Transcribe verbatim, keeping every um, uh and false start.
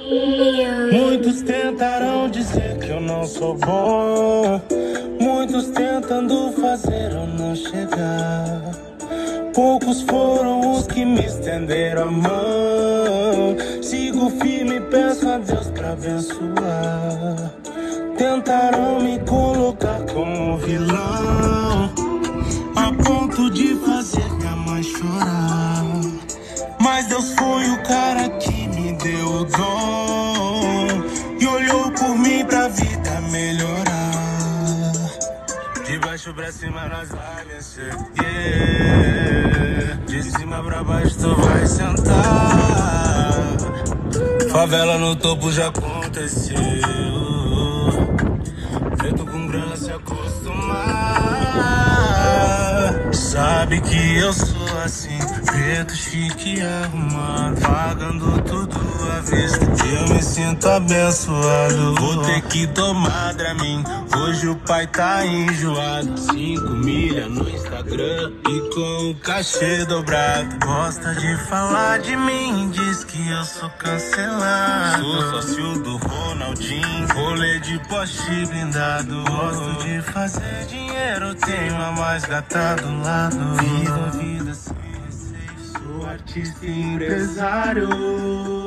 Muitos tentaram dizer que eu não sou bom, muitos tentando fazer eu não chegar. Poucos foram os que me estenderam a mão. Sigo firme e peço a Deus pra abençoar. Tentaram me colocar como vilão, a ponto de fazer minha mãe chorar. Mas Deus foi o cara que me deu o dom e olhou por mim pra vida melhorar. De baixo pra cima nós vai vencer, yeah. De cima pra baixo tu vai sentar. Favela no topo já aconteceu, preto com grana se acostumar. Sabe que eu sou assim, preto, chique e arrumado, pagando tudo à vista, eu me sinto abençoado. Vou ter que tomar Dramin, hoje o pai tá enjoado. Cinco milha no Instagram e com o cachê dobrado. Gosta de falar de mim, diz que eu sou cancelado. Sou sócio do Ronaldinho, rolê de poste blindado. Gosto de fazer dinheiro, tenho a mais gata do lado. Vivo a vida sem receio, sou artista e empresário.